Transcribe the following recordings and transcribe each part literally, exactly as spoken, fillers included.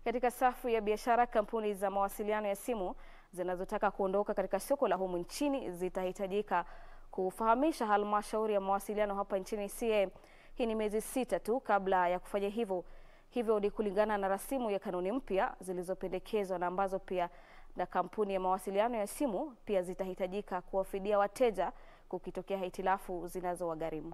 Katika safu ya biashara, kampuni za mawasiliano ya simu zinazotaka kuondoka katika soko la humu nchini zitahitajika kufahamisha Halmashauri ya Mawasiliano hapa nchini C A. Hii ni miezi sita tu kabla ya kufanya hivyo. Hivyo ni kulingana na rasimu ya kanuni mpya zilizopendekezwa na ambazo pia na kampuni ya mawasiliano ya simu pia zitahitajika kuwafidia wateja kukitokea hitilafu zinazowagharimu.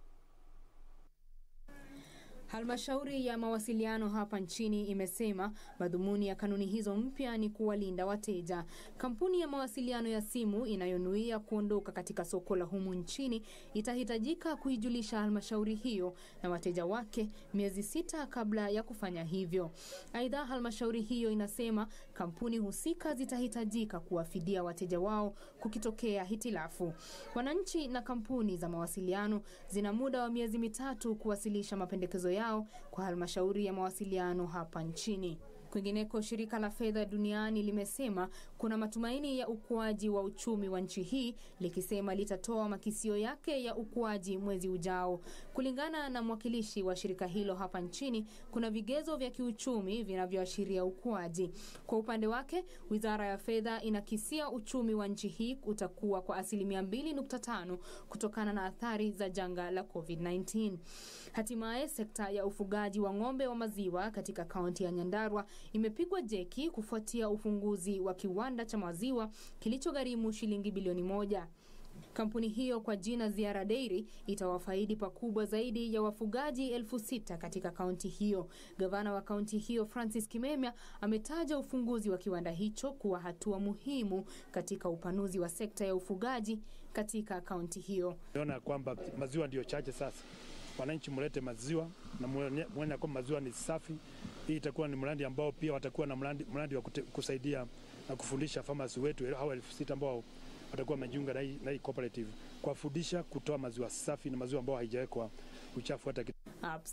Halmashauri ya Mawasiliano hapa nchini imesema madhumuni ya kanuni hizo mpya ni kuwalinda wateja. Kampuni ya mawasiliano ya simu inayonuia kuondoka katika soko la humu nchini itahitajika kuijulisha halmashauri hiyo na wateja wake miezi sita kabla ya kufanya hivyo. Aidha, halmashauri hiyo inasema kampuni husika zitahitajika kuwafidia wateja wao kukitokea hitilafu. Wananchi na kampuni za mawasiliano zina muda wa miezi mitatu kuwasilisha mapendekezo yao kwa halmashauri ya mawasiliano hapa nchini. Kwingineko, shirika la fedha duniani limesema kuna matumaini ya ukuaji wa uchumi wa nchi hii, likisema litatoa makisio yake ya ukuaji mwezi ujao. Kulingana na mwakilishi wa shirika hilo hapa nchini, kuna vigezo vya kiuchumi vinavyoashiria ukuaji. Kwa upande wake, Wizara ya Fedha inakisia uchumi wa nchi hii utakuwa kwa asilimia mbili nukta tano kutokana na athari za janga la COVID nineteen. Hatimaye, sekta ya ufugaji wa ng'ombe wa maziwa katika kaunti ya Nyandarua imepigwa jeki kufuatia ufunguzi wa kiwanda cha maziwa kilichogharimu shilingi bilioni moja. Kampuni hiyo kwa jina Ziara Dairy itawafaidi pakubwa zaidi ya wafugaji elfu sita katika kaunti hiyo. Gavana wa kaunti hiyo Francis Kimemia ametaja ufunguzi wa kiwanda hicho kuwa hatua muhimu katika upanuzi wa sekta ya ufugaji katika kaunti hiyo. Naona kwamba maziwa ndio chache sasa. Wananchi mulete maziwa na muone kwamba maziwa ni safi. Hii itakuwa ni mradi ambao pia watakuwa na mradi, mradi wa kusaidia na kufundisha farmers wetu hao elfu sita ambao watakuwa wamejiunga na hii, na hii cooperative kuwafundisha kutoa maziwa safi na maziwa ambao haijawekwa uchafu hata kidogo.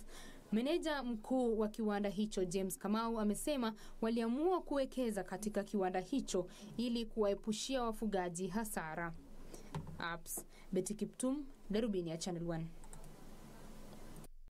Meneja mkuu wa kiwanda hicho James Kamau amesema waliamua kuwekeza katika kiwanda hicho ili kuwaepushia wafugaji hasara. Apps Betty Kiptum, Darubini ya Channel one.